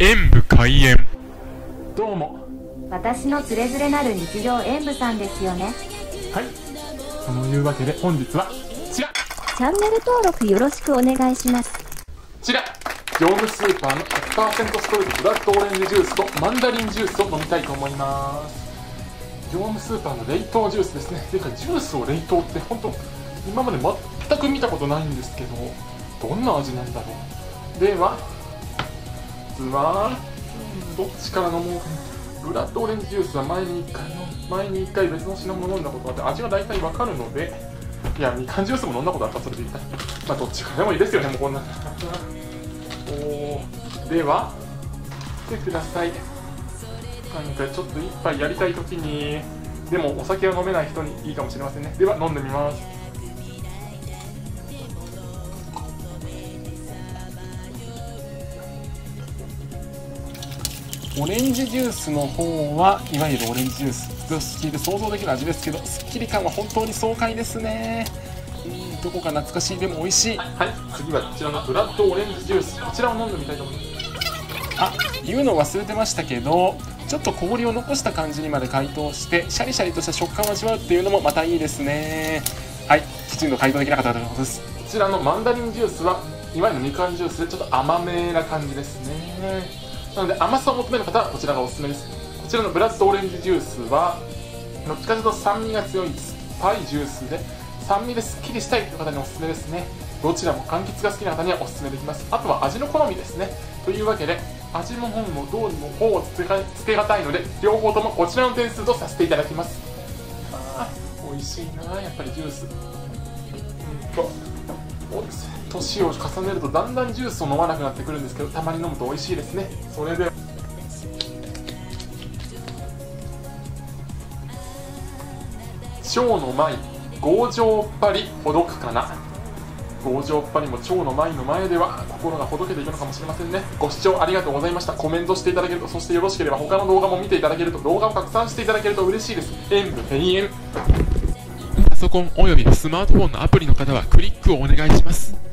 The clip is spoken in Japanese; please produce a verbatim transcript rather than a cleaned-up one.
演武開演。どうも、 私のつれづれなる日常演武さんですよね。 はい、そのいうわけで本日はこちらチャンネル登録よろしくお願いします。 こちら業務スーパーの ひゃくパーセント ストレートブラッドオレンジジュースとマンダリンジュースを飲みたいと思います。業務スーパーの冷凍ジュースですね。ていうかジュースを冷凍って本当今まで全く見たことないんですけど、どんな味なんだろう。ではまずはどっちから飲もうかな。ブラッドオレンジジュースは前にいっかい前にいっかい別の品物飲んだことがあって味は大体わかるので、いやみかんジュースも飲んだことあったらそれでいいか。まあどっちかでもいいですよね、もうこんなおー、では見てください。何かちょっと一杯やりたいときに、でもお酒は飲めない人にいいかもしれませんね。では飲んでみます。オレンジジュースの方はいわゆるオレンジジュースと聞いて想像できる味ですけど、すっきり感は本当に爽快ですね。うん、どこか懐かしい、でも美味しい。はい、はい、次はこちらのブラッドオレンジジュース、こちらを飲んでみたいと思います。あ、言うの忘れてましたけど、ちょっと氷を残した感じにまで解凍してシャリシャリとした食感を味わうっていうのもまたいいですね。はい、きちんと解凍できなかったということです。こちらのマンダリンジュースはいわゆるみかんジュースでちょっと甘めな感じですね。なので甘さを求める方はこちらがおすすめです。こちらのブラッドオレンジジュースはどっちかというと酸味が強い酸っぱいジュースで、酸味ですっきりしたいという方におすすめですね。どちらも柑橘が好きな方にはおすすめできます。あとは味の好みですね。というわけで味も本もどうにも方をつけつけがたいので、両方ともこちらの点数とさせていただきます。あー美味しいな、やっぱりジュース。うんと年を重ねるとだんだんジュースを飲まなくなってくるんですけど、たまに飲むと美味しいですね。それでは腸の舞強情っぱりほどくかな。強情っぱりも腸の舞の前では心がほどけていくのかもしれませんね。ご視聴ありがとうございました。コメントしていただけると、そしてよろしければ他の動画も見ていただけると、動画を拡散していただけると嬉しいです。演武閉園。パソコンおよびスマートフォンのアプリの方はクリックをお願いします。